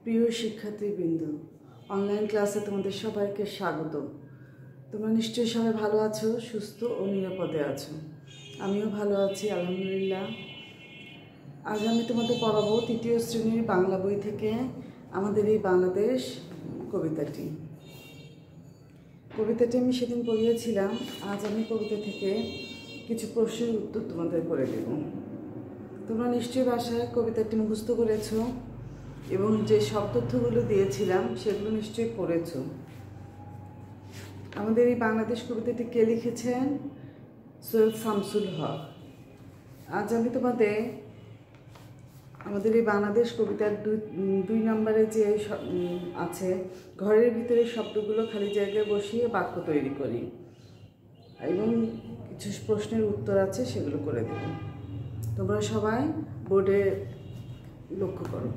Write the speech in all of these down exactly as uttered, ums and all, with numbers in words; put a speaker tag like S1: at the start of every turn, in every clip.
S1: প্রিয় শিক্ষার্থীবৃন্দ, অনলাইন ক্লাসে তোমাদের সবাইকে স্বাগত। তোমরা নিশ্চয়ই সবাই ভালো আছো, সুস্থ ও নিরাপদে আছো। আমিও ভালো আছি, আলহামদুলিল্লাহ। আজ আমি তোমাদের পড়াবো তৃতীয় শ্রেণীর বাংলা বই থেকে আমাদের এই বাংলাদেশ কবিতাটি। কবিতাটি আমি সেদিন পড়িয়েছিলাম। আজ আমি কবিতা থেকে কিছু প্রশ্নের উত্তর তোমাদের করে দেব। তোমরা নিশ্চয়ই বাসায় কবিতাটি মুখস্থ করেছো এবং যে সব তথ্যগুলো দিয়েছিলাম সেগুলো নিশ্চয়ই পড়েছো। আমাদের এই বাংলাদেশ কবিতাটি কে লিখেছেন? সৈয়দ শামসুল হক। আজ আমি তোমাদের আমাদের এই বাংলাদেশ কবিতার দুই দুই নম্বরে যে আছে, ঘরের ভিতরে শব্দগুলো খালি জায়গায় বসিয়ে বাক্য তৈরি করি, এবং কিছু প্রশ্নের উত্তর আছে, সেগুলো করে দেব। তোমরা সবাই বোর্ডে লক্ষ্য করো।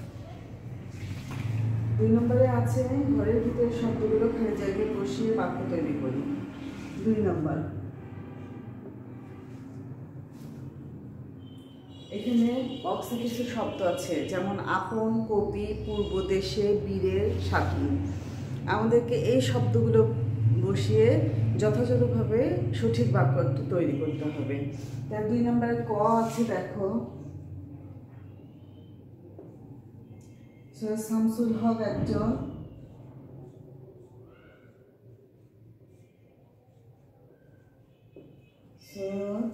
S1: দুই নম্বরে আছে ঘরের ভিতরে শব্দগুলো খালি জায়গায় বসিয়ে বাক্য তৈরি করি। দুই নম্বর, এখানে বক্সে কিছু শব্দ আছে, যেমন আপন, কবি, পূর্ব দেশে, বীরের, স্বাধীন। আমাদেরকে এই শব্দগুলো বসিয়ে যথাযথভাবে সঠিক বাক্য তৈরি করতে হবে। তার দুই নম্বরে ক আছে, দেখো সৈয়দ শামসুল হক একজন সৈয়দ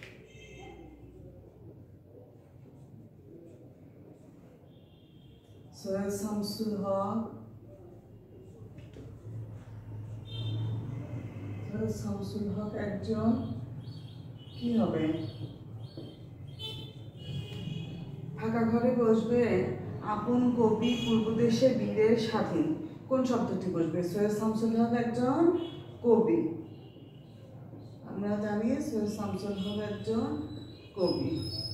S1: সৈয়দ শামসুল হক সৈয়দ শামসুল হক একজন কি হবে? ফাঁকা ঘরে বসবে আপন, কবি, পূর্বদেশে, বীরের, স্বাধীন। কোন শব্দটি বসবে? সৈয়দ শামসুল হক একজন কবি। আমরা জানি সৈয়দ শামসুল হক একজন কবি।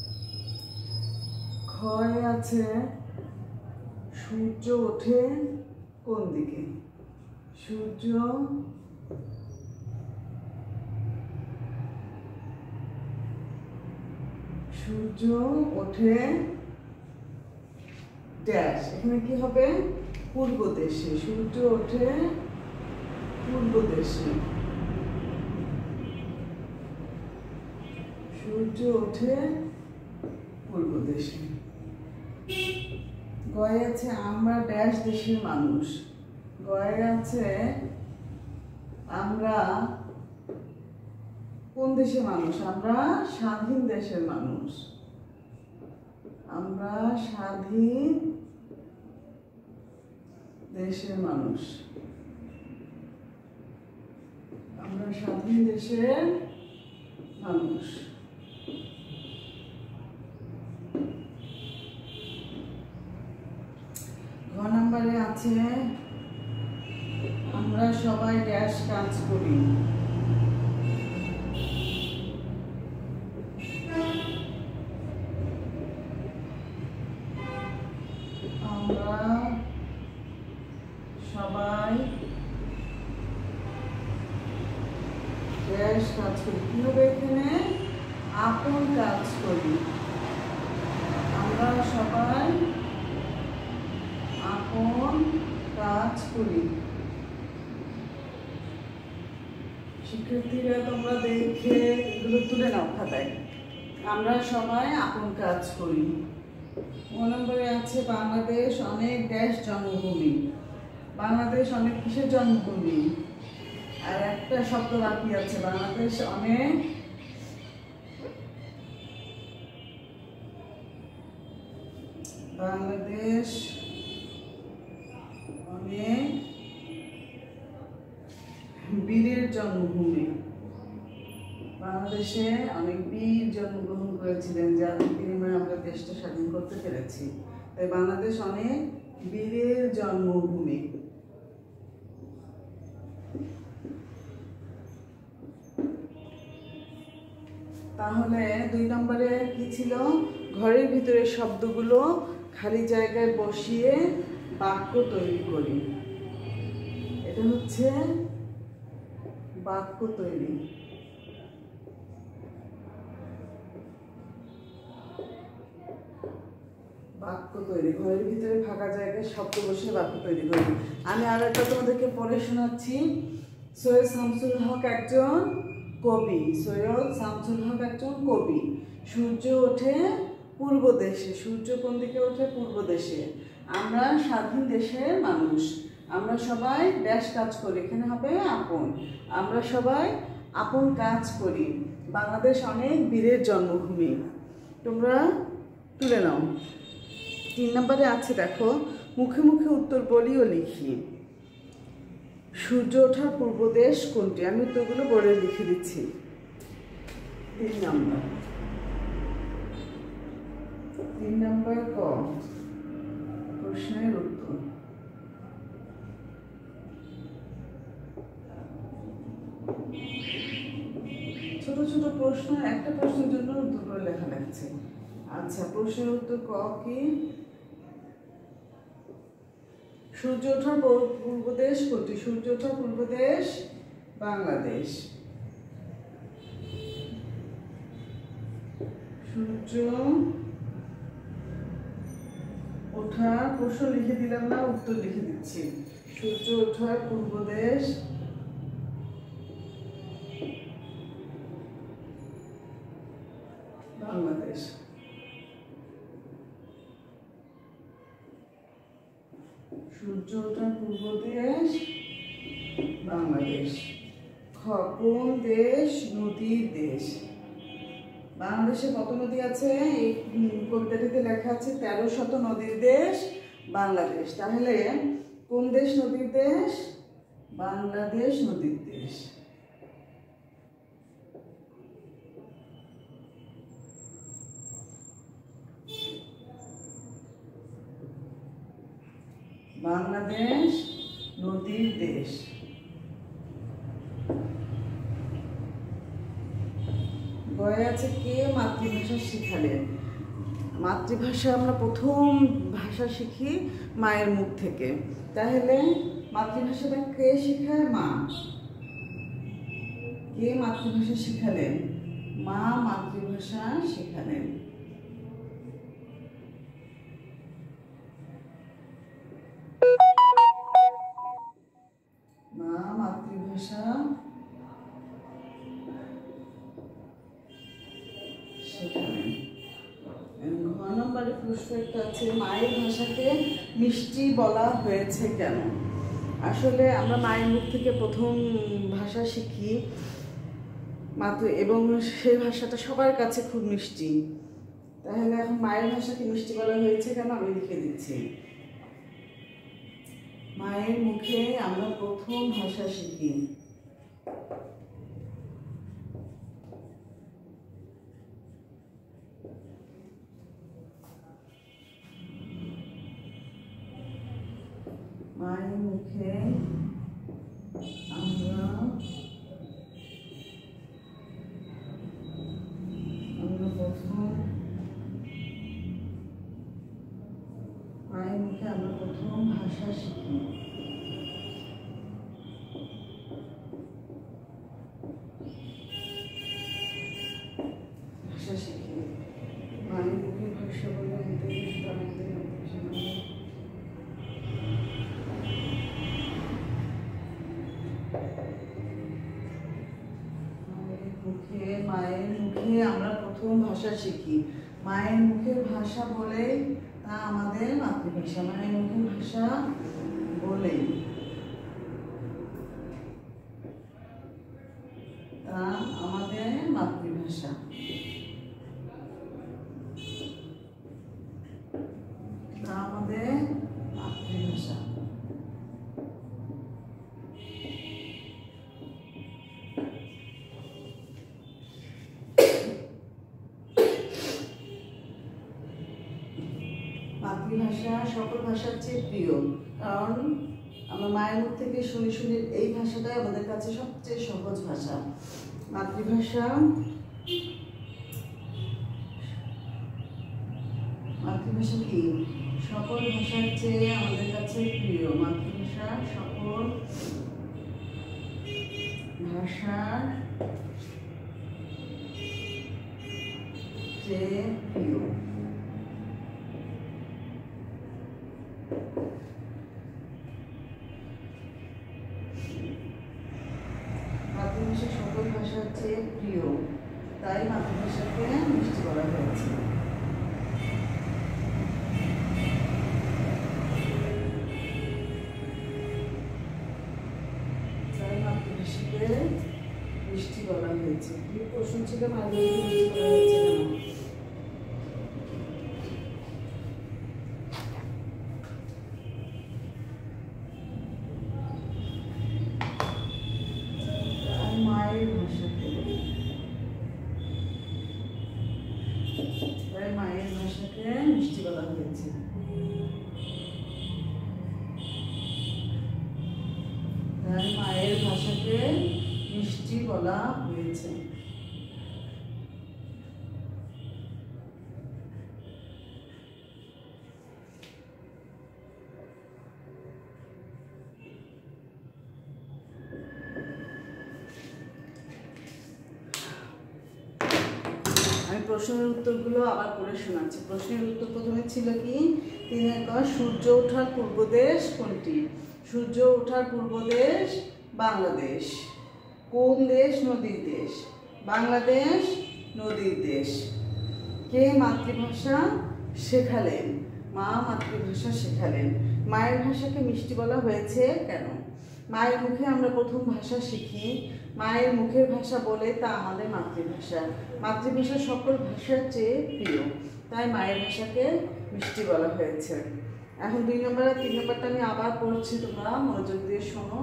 S1: ক্ষয় আছে সূর্য ওঠে কোন দিকে? সূর্য সূর্য ওঠে ড্যাশ। এখানে কি হবে? পূর্ব দেশে। সূর্য ওঠে পূর্ব দেশে। সূর্য ওঠে পূর্ব দেশে। গয়ে আছে আমরা ড্যাশ দেশের মানুষ। গয়ে আছে আমরা কোন দেশের মানুষ? আমরা স্বাধীন দেশের মানুষ। আমরা স্বাধীন দেশের মানুষ। আমরা স্বাধীন দেশের মানুষ। ঘ নম্বরে আছে আমরা সবাই ড্যাশ কাজ করি। আমরা সবাই ড্যাশ কাজ করি। কি হবে এখানে? আপন কাজ করি। আমরা সবাই আপন কাজ করি। শিক্ষার্থীরা তোমরা দেখে এগুলো তুলে নাও খাতায়। আমরা সবাই আপন কাজ করি। ক নম্বরে আছে বাংলাদেশ অনেক দেশ জন্মভূমি। বাংলাদেশ অনেক কিসের জন্মভূমি? আর একটা শব্দ বাকি আছে, বাংলাদেশ অনেক বাংলাদেশ অনেক বীরের জন্মভূমি। বাংলাদেশে অনেক বীর জন্মগ্রহণ করেছিলেন, যার বিনিময়ে আমরা দেশটা স্বাধীন করতে পেরেছি। তাই বাংলাদেশ অনেক বীরের জন্মভূমি। তাহলে দুই নম্বরে কি ছিল? ঘরের ভিতরে শব্দগুলো খালি জায়গায় বসিয়ে বাক্য তৈরি করি। এটা হচ্ছে বাক্য তৈরি। বাক্য তৈরি, ঘরের ভিতরে ফাঁকা জায়গায় শব্দ বসে বাক্য তৈরি করি। আমি আর একটা তোমাদেরকে পড়ে শোনাচ্ছি। সৈয়দ শামসুল হক একজন কবি। সৈয়দ শামসুল হক একজন কবি। সূর্য ওঠে পূর্ব দেশে। সূর্য কোন দিকে ওঠে? পূর্ব দেশে। আমরা স্বাধীন দেশের মানুষ। আমরা সবাই দেশ কাজ করি। এখানে হবে আপন। আমরা সবাই আপন কাজ করি। বাংলাদেশ অনেক বীরের জন্মভূমি। তোমরা তুলে নাও। তিন নম্বরে আছে দেখো, মুখে মুখে উত্তর বলি ও লিখি। সূর্য ওঠার পূর্ব দেশ কোনটি? আমি উত্তরগুলো বলে লিখে দিচ্ছি। তিন নম্বর তিন নম্বর ক প্রশ্নের উত্তর। ছোট ছোট প্রশ্ন, একটা প্রশ্নের জন্য উত্তর করে লেখা লাগছে। আচ্ছা, প্রশ্নের উত্তর ক কি? সূর্য ওঠার পূর্ব দেশ কোনটি? সূর্য ওঠার পূর্ব দেশ বাংলাদেশ। সূর্য ওঠার প্রশ্ন লিখে দিলাম না, উত্তর লিখে দিচ্ছি। সূর্য ওঠার পূর্ব দেশ বাংলাদেশ। সূর্য ওঠার পূর্ব দেশ বাংলাদেশ। খ কোন দেশ নদীর দেশ? বাংলাদেশে কত নদী আছে? এই কবিতাটিতে লেখা আছে তেরো শত নদীর দেশ বাংলাদেশ। তাহলে কোন দেশ নদীর দেশ? বাংলাদেশ নদীর দেশ। বাংলাদেশ নদীর দেশ। গয়ে আছে কে মাতৃভাষা শিখালেন? মাতৃভাষা আমরা প্রথম ভাষা শিখি মায়ের মুখ থেকে। তাহলে মাতৃভাষাটা কে শিখায়? মা। কে মাতৃভাষা শিখালেন? মা মাতৃভাষা শিখালেন। মা মাতৃভাষা শেখালেন। ঘ নম্বরের প্রশ্ন একটা আছে, মায়ের ভাষাকে মিষ্টি বলা হয়েছে কেন? আসলে আমরা মায়ের মুখ থেকে প্রথম ভাষা শিখি মাতৃ, এবং সেই ভাষাটা সবার কাছে খুব মিষ্টি। তাহলে এখন মায়ের ভাষাকে মিষ্টি বলা হয়েছে কেন? আমি লিখে দিচ্ছি। মায়ের মুখে আমরা প্রথম ভাষা শিখি। মায়ের মুখে আমরা আমরা প্রথম মায়ের মুখে আমরা প্রথম ভাষা শিখি। ভাষা শিখি মায়ের মুখে ভাষা বলে মুখে মায়ের মুখে আমরা প্রথম ভাষা শিখি। মায়ের মুখের ভাষা বলে তা আমাদের মাতৃভাষা। মায়ের মুখের ভাষা বলে তা আমাদের মাতৃভাষা। তা আমাদের মাতৃভাষা। মাতৃভাষা সকল ভাষার চেয়ে প্রিয়, কারণ আমরা মায়ের মুখ থেকে শুনে শুনে এই ভাষাটাই আমাদের কাছে সবচেয়ে সহজ ভাষা। মাতৃভাষা মাতৃভাষা কি? সকল ভাষার চেয়ে আমাদের কাছে প্রিয়। মাতৃভাষা সকল ভাষার চেয়ে প্রিয়। চেয়ে প্রিয়, তাই মাতৃভাষাকে মিষ্টি বলা হয়েছে। তাই মাতৃভাষাকে মিষ্টি বলা হয়েছে। কি প্রশ্ন ছিল? মাতৃভাষাকে মিষ্টি বলা হয়েছে কেন? মায়ের ভাষাকে মায়ের ভাষাকে মিষ্টি বলা হয়েছে। তাই মায়ের ভাষাকে মিষ্টি বলা হয়েছে। আমি প্রশ্নের উত্তরগুলো আবার পড়ে শোনাচ্ছি। প্রশ্নের উত্তর প্রথমে ছিল কি, তিন একর সূর্য ওঠার পূর্ব দেশ কোনটি? সূর্য ওঠার পূর্ব দেশ বাংলাদেশ। কোন দেশ? নদীর দেশ। বাংলাদেশ নদীর দেশ। কে মাতৃভাষা শেখালেন? মা মাতৃভাষা শেখালেন। মায়ের ভাষাকে মিষ্টি বলা হয়েছে কেন? মায়ের মুখে আমরা প্রথম ভাষা শিখি, মায়ের মুখের ভাষা বলে তা আমাদের মাতৃভাষা। মাতৃভাষা সকল ভাষার চেয়ে প্রিয়, তাই মায়ের ভাষাকে মিষ্টি বলা হয়েছে। এখন দুই নম্বর আর তিন নম্বরটা আমি আবার পড়ছি, তোমরা মনোযোগ দিয়ে শোনো।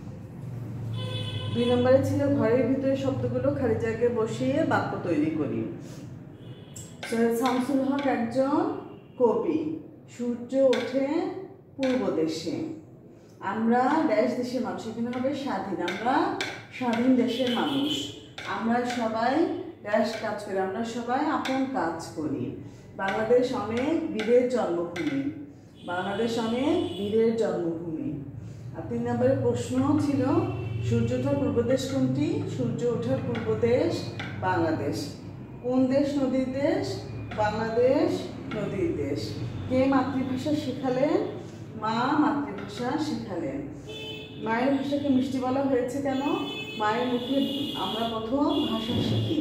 S1: দুই নম্বরে ছিল ঘরের ভিতরে শব্দগুলো খালি জায়গায় বসিয়ে বাক্য তৈরি করি। সৈয়দ শামসুল হক একজন কবি। সূর্য ওঠে পূর্ব দেশে। আমরা দেশ দেশের মানুষ, এখানে হবে স্বাধীন। আমরা স্বাধীন দেশের মানুষ। আমরা সবাই দেশ কাজ করি, আমরা সবাই আপন কাজ করি। বাংলাদেশ অনেক বীরের জন্মভূমি। বাংলাদেশ অনেক বীরের জন্মভূমি। আর তিন নম্বরের প্রশ্ন ছিল সূর্য ওঠার পূর্ব দেশ কোনটি? সূর্য ওঠার পূর্ব দেশ বাংলাদেশ। কোন দেশ নদীর দেশ? বাংলাদেশ নদীর দেশ। কে মাতৃভাষা শেখালেন? মা মাতৃভাষা শেখালেন। মায়ের ভাষাকে মিষ্টি বলা হয়েছে কেন? মায়ের মুখে আমরা প্রথম ভাষা শিখি,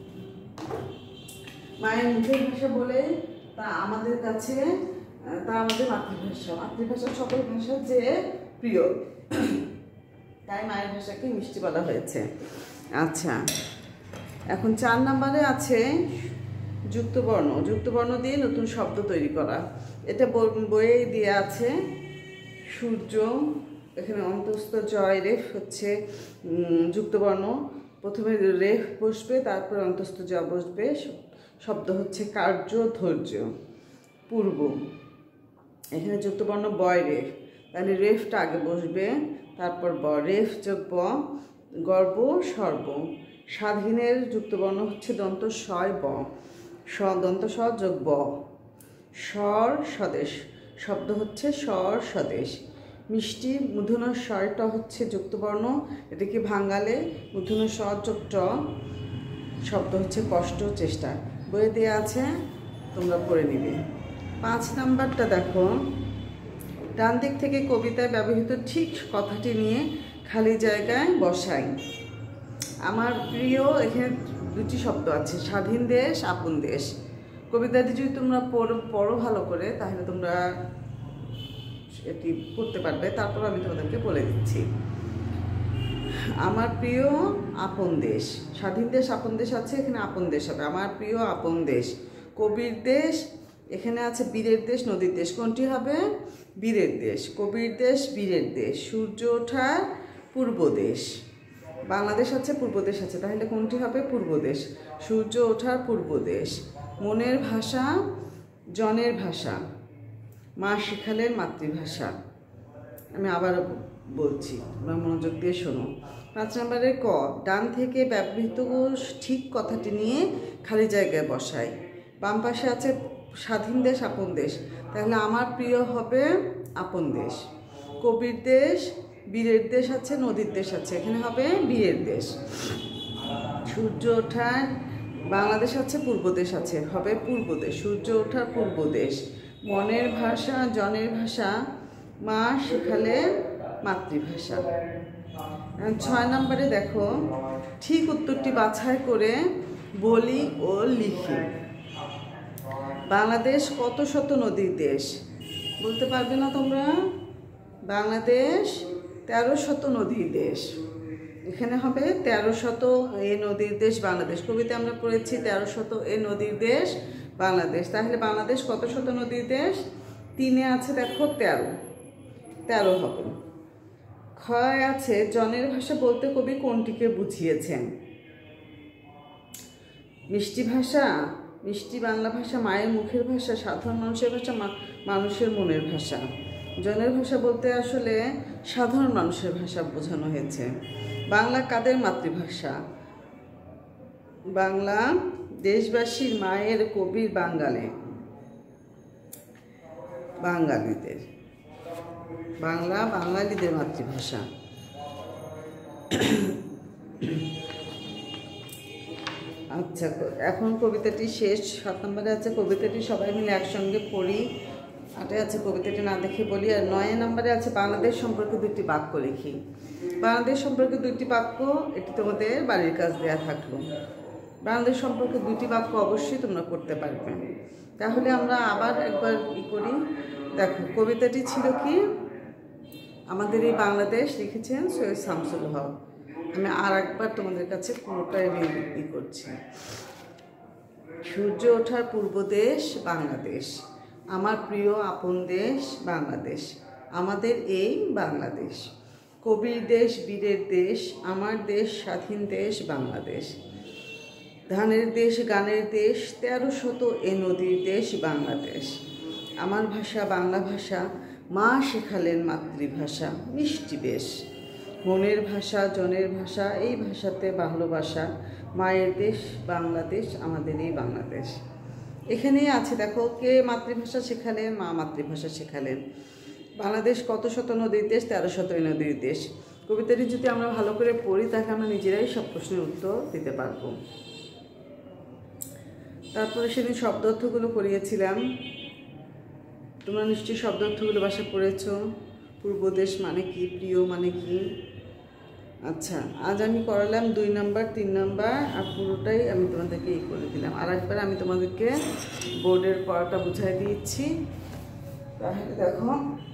S1: মায়ের মুখের ভাষা বলে তা আমাদের কাছে তা আমাদের মাতৃভাষা। মাতৃভাষা সকল ভাষার চেয়ে প্রিয়, তাই মায়ের ভাষাকে মিষ্টি বলা হয়েছে। আচ্ছা, এখন চার নম্বরে আছে যুক্তবর্ণ। যুক্তবর্ণ দিয়ে নতুন শব্দ তৈরি করা। এটা বইয়ে দিয়ে আছে। সূর্য, এখানে অন্তস্থ জয় রেফ হচ্ছে যুক্তবর্ণ। প্রথমে রেফ বসবে, তারপরে অন্তস্থ জ বসবে। শব্দ হচ্ছে কার্য, ধৈর্য। পূর্ব, এখানে যুক্তবর্ণ বয় রেফ, তাহলে রেফটা আগে বসবে, তারপর ব। রেফ যোগ ব, গর্ব সর্ব। স্বাধীনের যুক্তবর্ণ হচ্ছে দন্ত শয় ব, স দন্ত স যোগ ব। স্বর স্বদেশ, শব্দ হচ্ছে স্বর স্বদেশ। মিষ্টি মূর্ধন্য স্বরটা হচ্ছে যুক্তবর্ণ, এটাকে ভাঙালে মূর্ধন্য স যোগ ট, শব্দ হচ্ছে কষ্ট, চেষ্টা। বইয়ে দেওয়া আছে, তোমরা পড়ে নিবে। পাঁচ নাম্বারটা দেখো, ডান দিক থেকে কবিতায় ব্যবহৃত ঠিক কথাটি নিয়ে খালি জায়গায় বসাই। আমার প্রিয়, এখানে দুটি শব্দ আছে, স্বাধীন দেশ, আপন দেশ। কবিতাটি যদি তোমরা পড়ো পড়ো ভালো করে, তাহলে তোমরা এটি পড়তে পারবে। তারপর আমি তোমাদেরকে বলে দিচ্ছি। আমার প্রিয় আপন দেশ, স্বাধীন দেশ আপন দেশ আছে, এখানে আপন দেশ হবে। আমার প্রিয় আপন দেশ। কবির দেশ, এখানে আছে বীরের দেশ, নদীর দেশ। কোনটি হবে? বীরের দেশ। কবির দেশ, বীরের দেশ। সূর্য ওঠার পূর্ব দেশ। বাংলাদেশ আছে, পূর্ব দেশ আছে, তাহলে কোনটি হবে? পূর্ব দেশ। সূর্য ওঠার পূর্ব দেশ। মনের ভাষা, জনের ভাষা। মা শেখালেন মাতৃভাষা। আমি আবারও বলছি, তোমরা মনোযোগ দিয়ে শোনো। পাঁচ নম্বরে ক, ডান থেকে ব্যবহৃত ঠিক কথাটি নিয়ে খালি জায়গায় বসাই। বাম পাশে আছে স্বাধীন দেশ, আপন দেশ, তাহলে আমার প্রিয় হবে আপন দেশ। কবির দেশ, বীরের দেশ আছে, নদীর দেশ আছে, এখানে হবে বীরের দেশ। সূর্য ওঠার, বাংলাদেশ আছে, পূর্ব দেশ আছে, হবে পূর্ব দেশ। সূর্য ওঠার পূর্ব দেশ। মনের ভাষা, জনের ভাষা। মা শেখালেন মাতৃভাষা। ছয় নম্বরে দেখো, ঠিক উত্তরটি বাছাই করে বলি ও লিখি। বাংলাদেশ কত শত নদীর দেশ? বলতে পারবে না তোমরা? বাংলাদেশ তেরো শত নদীর দেশ। এখানে হবে তেরো শত এ নদীর দেশ বাংলাদেশ। কবিতা আমরা পড়েছি তেরো শত এ নদীর দেশ বাংলাদেশ। তাহলে বাংলাদেশ কত শত নদীর দেশ? তিনে আছে দেখো তেরো, তেরো হবে। ক্ষয় আছে, জনের ভাষা বলতে কবি কোনটিকে বুঝিয়েছেন? মিষ্টি ভাষা, মিষ্টি বাংলা ভাষা, মায়ের মুখের ভাষা, সাধারণ মানুষের ভাষা, মানুষের মনের ভাষা। জনের ভাষা বলতে আসলে সাধারণ মানুষের ভাষা বোঝানো হয়েছে। বাংলা কাদের মাতৃভাষা? বাংলা দেশবাসীর, মায়ের, কবির, বাঙালি, বাঙালিদের। বাংলা বাঙালিদের মাতৃভাষা। আচ্ছা, এখন কবিতাটি শেষ। সাত নম্বরে আছে কবিতাটি সবাই মিলে একসঙ্গে পড়ি। আটে আছে কবিতাটি না দেখে বলি। আর নয় নম্বরে আছে বাংলাদেশ সম্পর্কে দুটি বাক্য লিখি। বাংলাদেশ সম্পর্কে দুইটি বাক্য, এটি তোমাদের বাড়ির কাজ দেয়া থাকলো। বাংলাদেশ সম্পর্কে দুইটি বাক্য অবশ্যই তোমরা করতে পারবে। তাহলে আমরা আবার একবার ই করি। দেখো, কবিতাটি ছিল কি? আমাদের এই বাংলাদেশ লিখেছেন সৈয়দ শামসুল হক। আমি আর একবার তোমাদের কাছে পুরোটাই ই করছি। সূর্য ওঠার পূর্ব দেশ বাংলাদেশ, আমার প্রিয় আপন দেশ বাংলাদেশ, আমাদের এই বাংলাদেশ। কবির দেশ, বীরের দেশ, আমার দেশ, স্বাধীন দেশ বাংলাদেশ। ধানের দেশ, গানের দেশ, তেরো শত এ নদীর দেশ বাংলাদেশ। আমার ভাষা বাংলা ভাষা, মা শেখালেন মাতৃভাষা, মিষ্টি বেশ। মনের ভাষা, জনের ভাষা, এই ভাষাতে ভালোবাসা, মায়ের দেশ বাংলাদেশ, আমাদের এই বাংলাদেশ। এখানেই আছে দেখো, কে মাতৃভাষা শেখালেন? মা মাতৃভাষা শেখালেন। বাংলাদেশ কত শত নদীর দেশ? তেরো শত নদীর দেশ। কবিতাটি যদি আমরা ভালো করে পড়ি তাহলে আমরা নিজেরাই সব প্রশ্নের উত্তর দিতে পারবো। তারপরে সেদিন শব্দ অর্থগুলো করিয়েছিলাম, তোমরা নিশ্চয়ই শব্দ অর্থগুলো বাসায় পড়েছ। পূর্বদেশ মানে কি, প্রিয় মানে কি। আচ্ছা, আজ আমি করালাম দুই নাম্বার, তিন নাম্বার, আর পুরোটাই আমি তোমাদেরকে ই করে দিলাম। আর একবার আমি তোমাদেরকে বোর্ডের পড়াটা বুঝাই দিচ্ছি। তাহলে দেখো,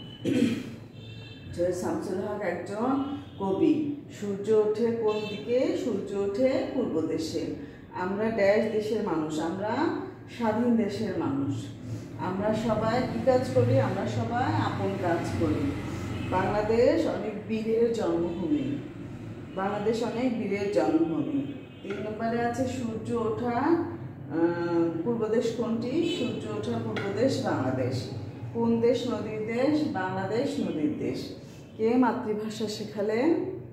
S1: সৈয়দ শামসুল হক একজন কবি। সূর্য ওঠে কোন দিকে? সূর্য ওঠে পূর্ব দেশে। আমরা ড্যাশ দেশের মানুষ, আমরা স্বাধীন দেশের মানুষ। আমরা সবাই কী কাজ করি? আমরা সবাই আপন কাজ করি। বাংলাদেশ অনেক বীরের জন্মভূমি, বাংলাদেশ অনেক বীরের জন্মভূমি। তিন নম্বরে আছে সূর্য ওঠা পূর্বদেশ কোনটি? সূর্য ওঠা পূর্বদেশ বাংলাদেশ। কোন দেশ নদীর দেশ? বাংলাদেশ নদীর দেশ। কে মাতৃভাষা শেখালেন?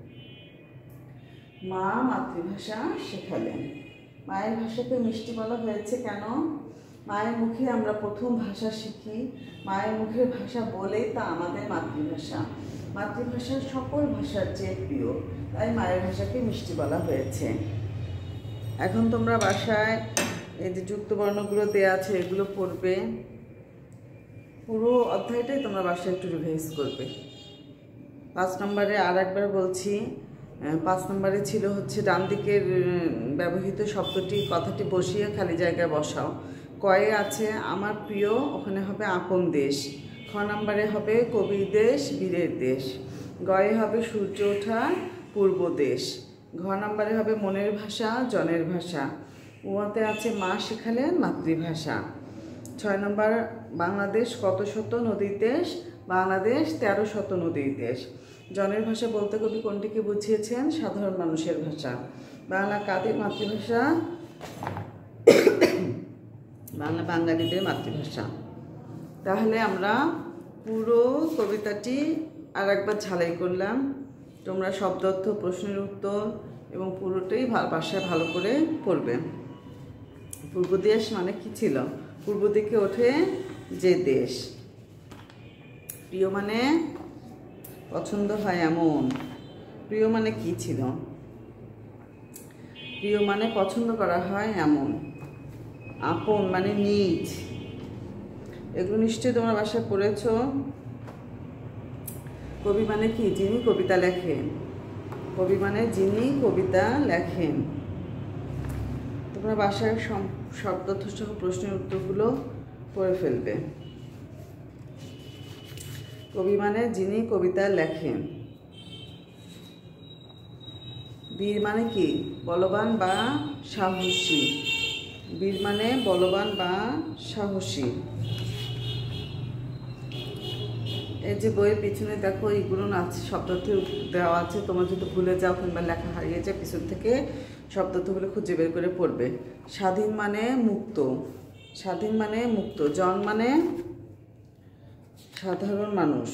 S1: মা মাতৃভাষা শেখালেন। মায়ের ভাষাকে মিষ্টি বলা হয়েছে কেন? মায়ের মুখে আমরা প্রথম ভাষা শিখি, মায়ের মুখের ভাষা বলেই তা আমাদের মাতৃভাষা। মাতৃভাষা সকল ভাষার চেয়ে প্রিয়, তাই মায়ের ভাষাকে মিষ্টি বলা হয়েছে। এখন তোমরা বাসায় এই যে যুক্তবর্ণগুলো দেওয়া আছে এগুলো পড়বে। পুরো অধ্যায়টাই তোমরা বাসায় একটু রিভাইজ করবে। পাঁচ নম্বরে আর একবার বলছি, পাঁচ নম্বরে ছিল হচ্ছে ডান দিকের ব্যবহৃত শব্দটি, কথাটি বসিয়ে খালি জায়গায় বসাও। কয়ে আছে আমার প্রিয়, ওখানে হবে আপন দেশ। খ নম্বরে হবে কবির দেশ, বীরের দেশ। গয়ে হবে সূর্য ওঠা পূর্ব দেশ। ঘ নম্বরে হবে মনের ভাষা, জনের ভাষা। উতে আছে মা শেখালেন মাতৃভাষা। ছয় নম্বর বাংলাদেশ কত শত নদীর দেশ? বাংলাদেশ তেরো শত নদীর দেশ। জনের ভাষা বলতে কবি কোনটিকে বুঝিয়েছেন? সাধারণ মানুষের ভাষা। বাংলা কাদের মাতৃভাষা? বাংলা বাঙালিদের মাতৃভাষা। তাহলে আমরা পুরো কবিতাটি আর একবার ঝালাই করলাম। তোমরা শব্দ অর্থ, প্রশ্নের উত্তর এবং পুরোটাই ভাষায় ভালো করে পড়বে। পূর্বদেশ মানে কি ছিল? পূর্ব দিকে ওঠে যে দেশ। প্রিয় মানে পছন্দ হয় এমন। প্রিয় মানে কি ছিল? প্রিয় মানে পছন্দ করা হয় এমন। আপন মানে নিজ। এগুলো নিশ্চয়ই তোমরা বাসায় পড়েছ। কবি মানে কি? যিনি কবিতা লেখেন। কবি মানে যিনি কবিতা লেখেন। তোমরা বাসায় শব্দসহ প্রশ্নের উত্তরগুলো পড়ে ফেলবে। কবি মানে যিনি কবিতা লেখেন। বীর মানে কি? বলবান বা সাহসী। বীর মানে বলবান বা সাহসী। এই যে বইয়ের পিছনে দেখো এইগুলো আছে, শব্দার্থ দেওয়া আছে। তোমরা যদি ভুলে যাও কিংবা লেখা হারিয়ে যায়, পিছন থেকে শব্দার্থগুলো খুঁজে বের করে পড়বে। স্বাধীন মানে মুক্ত। স্বাধীন মানে মুক্ত। জন মানে সাধারণ মানুষ।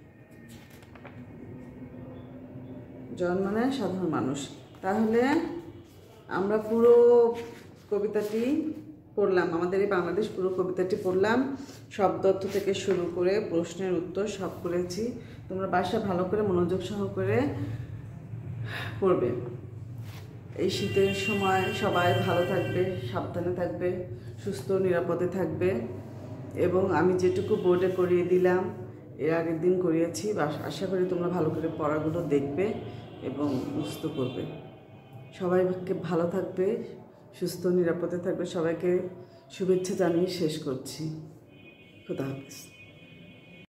S1: জন মানে সাধারণ মানুষ। তাহলে আমরা পুরো কবিতাটি পড়লাম, আমাদের এই বাংলাদেশ পুরো কবিতাটি পড়লাম। শব্দার্থ থেকে শুরু করে প্রশ্নের উত্তর সব করেছি। তোমরা বাসা ভালো করে মনোযোগ সহকারে পড়বে। এই শীতের সময় সবাই ভালো থাকবে, সাবধানে থাকবে, সুস্থ নিরাপদে থাকবে। এবং আমি যেটুকু বোর্ডে করিয়ে দিলাম এর আগের দিন করিয়েছি, আশা করি তোমরা ভালো করে পড়াগুলো দেখবে এবং মুখস্থ করবে। সবাইকে ভালো থাকবে, সুস্থ নিরাপদে থাকবে। সবাইকে শুভেচ্ছা জানিয়ে শেষ করছি। খুদা হাফেজ।